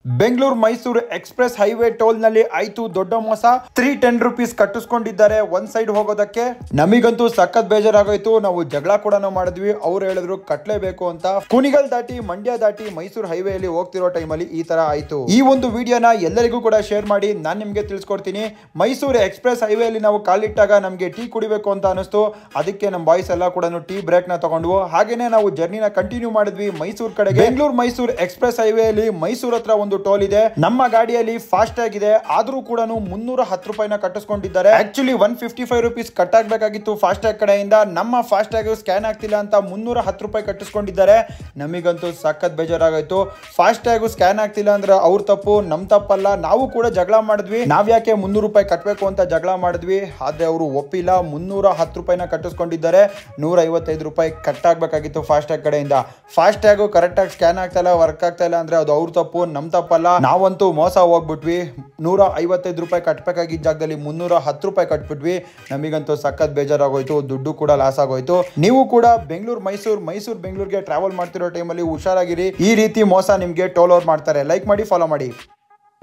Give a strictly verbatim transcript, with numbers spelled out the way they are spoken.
Bengaluru Mysuru express highway toll ನಲ್ಲಿ ಆಯ್ತು ದೊಡ್ಡ ಮೋಸ. ತ್ರೀ ಟೆನ್ ರುಪೀಸ್ ಕಟ್ಟಿಸ್ಕೊಂಡಿದ್ದಾರೆ ಒಂದ್ ಸೈಡ್ ಹೋಗೋದಕ್ಕೆ. ನಮಿಗಂತೂ ಸಖತ್ ಬೇಜಾರಾಗೋಯ್ತು. ನಾವು ಜಗಳ ಕೂಡ ಮಾಡಿದ್ವಿ. ಅವ್ರು ಹೇಳಿದ್ರು ಕಟ್ಲೇಬೇಕು ಅಂತ. ಕುಣಿಗಲ್ ದಾಟಿ ಮಂಡ್ಯ ದಾಟಿ ಮೈಸೂರು ಹೈವೇಲಿ ಹೋಗ್ತಿರೋ ಟೈಮಲ್ಲಿ ಈ ತರ ಆಯ್ತು. ಈ ಒಂದು ವಿಡಿಯೋನ ಎಲ್ಲರಿಗೂ ಕೂಡ ಶೇರ್ ಮಾಡಿ ನಾನು ನಿಮ್ಗೆ ತಿಳಿಸ್ಕೊಡ್ತೀನಿ. ಮೈಸೂರು ಎಕ್ಸ್ಪ್ರೆಸ್ ಹೈವೇಲಿ ನಾವು ಕಾಲಿಟ್ಟಾಗ ನಮ್ಗೆ ಟೀ ಕುಡಿಬೇಕು ಅಂತ ಅನಿಸ್ತು. ಅದಕ್ಕೆ ನಮ್ಮ ಬಾಯ್ಸ್ ಎಲ್ಲ ಕೂಡ ಟೀ ಬ್ರೇಕ್ ನ ತಗೊಂಡ್ವು. ಹಾಗೇನೆ ನಾವು ಜರ್ನಿನ ಕಂಟಿನ್ಯೂ ಮಾಡಿದ್ವಿ ಮೈಸೂರು ಕಡೆಗೆ. ಬೆಂಗಳೂರು ಮೈಸೂರು ಎಕ್ಸ್ಪ್ರೆಸ್ ಹೈವೇಲಿ ಮೈಸೂರು ಹತ್ರ ಒಂದು ಟೋಲ್ ಇದೆ. ನಮ್ಮ ಗಾಡಿಯಲ್ಲಿ ಫಾಸ್ಟ್ ಆಗಿದೆ, ಆದ್ರೂ ಕೂಡ ಮುನ್ನೂರ ಹತ್ತು ರೂಪಾಯಿನ ಕಟ್ಟಿಸ್ಕೊಂಡಿದ್ದಾರೆ. Actually one fifty five rupees cut ಆಗ್ಬೇಕಾಗಿತ್ತು ಫಾಸ್ಟ್ ಟ್ಯಾಗ್ ಕಡೆಯಿಂದ. ನಮ್ಮ ಫಾಸ್ಟ್ ಟ್ಯಾಗ್ ಸ್ಕ್ಯಾನ್ ಆಗ್ತಿಲ್ಲ ಅಂತ ಮುನ್ನೂರ ಹತ್ತು ರೂಪಾಯಿ ಕಟ್ಟಿಸ್ಕೊಂಡಿದ್ದಾರೆ. ನಮಗಂತೂ ಸಖತ್ ಬೇಜಾರಾಗೋಯ್ತು. ಫಾಸ್ಟ್ ಟ್ಯಾಗ್ ಸ್ಕ್ಯಾನ್ ಆಗ್ತಿಲ್ಲ ಅಂದ್ರೆ ಅವ್ರ ತಪ್ಪು, ನಮ್ ತಪ್ಪಲ್ಲ. ನಾವು ಕೂಡ ಜಗಳ ಮಾಡಿದ್ವಿ, ನಾವ್ ಯಾಕೆ ಮುನ್ನೂರು ರೂಪಾಯಿ ಕಟ್ಟಬೇಕು ಅಂತ ಜಗಳ ಮಾಡಿದ್ವಿ. ಆದ್ರೆ ಅವರು ಒಪ್ಪಿಲ್ಲ. ಮುನ್ನೂರ ಹತ್ತು ರೂಪಾಯಿನ ಕಟ್ಟಿಸ್ಕೊಂಡಿದ್ದಾರೆ. ನೂರ ಐವತ್ತೈದು ರೂಪಾಯಿ ಕಟ್ ಆಗ್ಬೇಕಾಗಿತ್ತು ಫಾಸ್ಟ್ ಟ್ಯಾಗ್ ಕಡೆಯಿಂದ. ಫಾಸ್ಟ್ ಟ್ಯಾಗ್ ಕರೆಕ್ಟ್ ಆಗಿ ಸ್ಕ್ಯಾನ್ ಆಗ್ತಾ ಇಲ್ಲ, ವರ್ಕ್ ಆಗ್ತಾ ಇಲ್ಲ ಅಂದ್ರೆ ಅದು ಅವ್ರ ತಪ್ಪು, ನಮ್ ತಪ್ಪಲ್ಲ. ನಾವಂತೂ ಮೋಸ ಹೋಗ್ಬಿಟ್ವಿ. ನೂರ ಐವತ್ತೈದು ರೂಪಾಯಿ ಕಟ್ಟಬೇಕಾಗಿದ್ದ ಜಾಗದಲ್ಲಿ ಮುನ್ನೂರ ಹತ್ತು ರೂಪಾಯಿ ಕಟ್ಬಿಟ್ವಿ. ನಮಗಂತೂ ಸಖತ್ ಬೇಜಾರಾಗೋಯ್ತು. ದುಡ್ಡು ಕೂಡ ಲಾಸ್ ಆಗೋಯ್ತು. ನೀವು ಕೂಡ ಬೆಂಗಳೂರು ಮೈಸೂರು ಮೈಸೂರು ಬೆಂಗಳೂರಿಗೆ ಟ್ರಾವೆಲ್ ಮಾಡ್ತಿರೋ ಟೈಮಲ್ಲಿ ಹುಷಾರಾಗಿರಿ. ಈ ರೀತಿ ಮೋಸ ನಿಮ್ಗೆ ಟೋಲ್ ಓವರ್ ಮಾಡ್ತಾರೆ. ಲೈಕ್ ಮಾಡಿ, ಫಾಲೋ ಮಾಡಿ.